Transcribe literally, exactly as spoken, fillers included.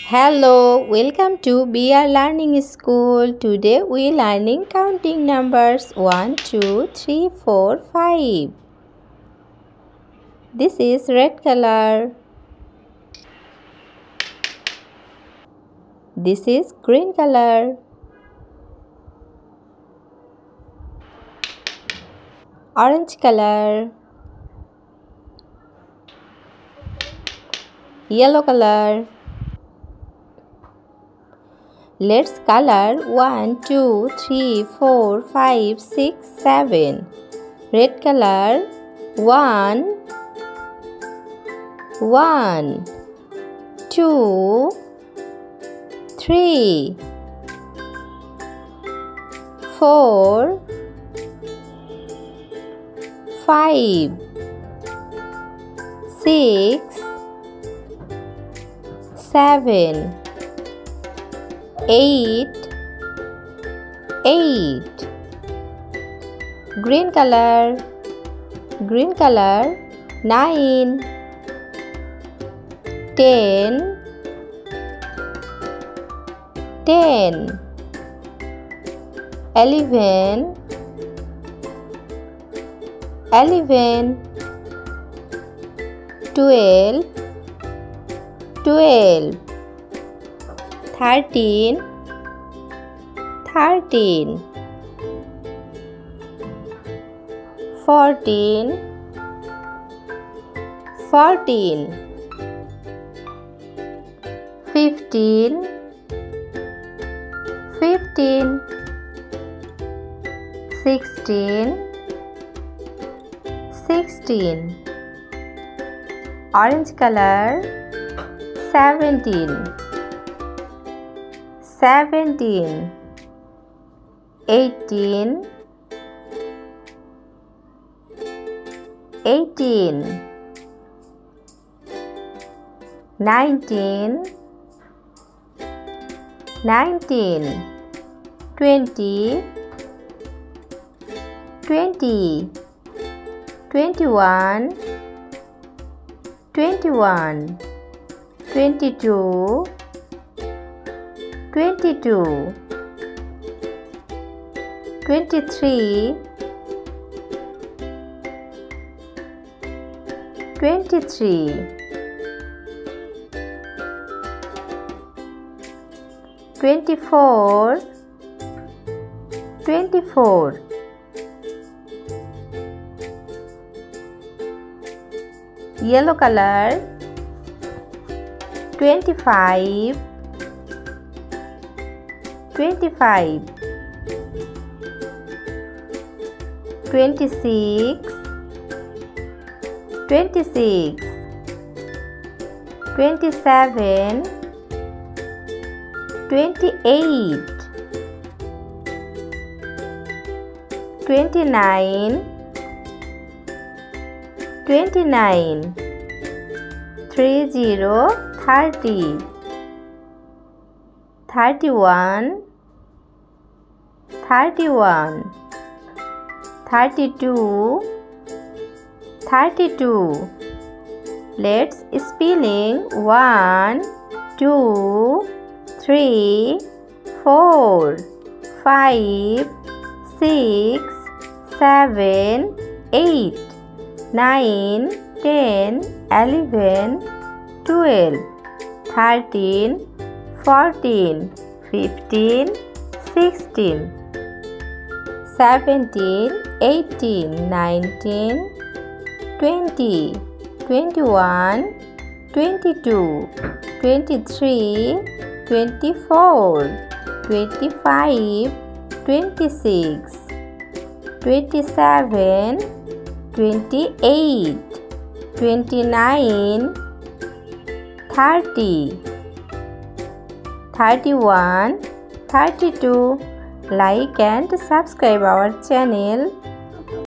Hello, welcome to B R Learning School. Today we learning counting numbers one, two, three, four, five. This is red color. This is green color. Orange color. Yellow color. Let's color one, two, three, four, five, six, seven. Red color one, one, two, three, four, five, six, seven, eight, eight. Green color, green color nine, ten, ten, eleven, eleven, twelve, twelve, thirteen, thirteen, fourteen, fourteen, fifteen, fifteen, sixteen, sixteen. Orange color seventeen, seventeen, eighteen, eighteen, nineteen, nineteen, twenty, twenty, twenty-one, twenty-one, twenty-two, twenty-two, twenty-three, twenty-three, twenty-four, twenty-four. Yellow color twenty-five, twenty-five, twenty-six, twenty-six, twenty-seven, twenty-eight, twenty-nine, twenty-nine, three zero, thirty, thirty-one, thirty-one, thirty-two, thirty-two. Let's spelling one, two, three, four, five, six, seven, eight, nine, ten, eleven, twelve, thirteen, fourteen, fifteen, sixteen, seventeen, eighteen, nineteen, twenty, twenty-one, twenty-two, twenty-three, twenty-four, twenty-five, twenty-six, twenty-seven, twenty-eight, twenty-nine, thirty, thirty-one, thirty-two. Like and subscribe our channel.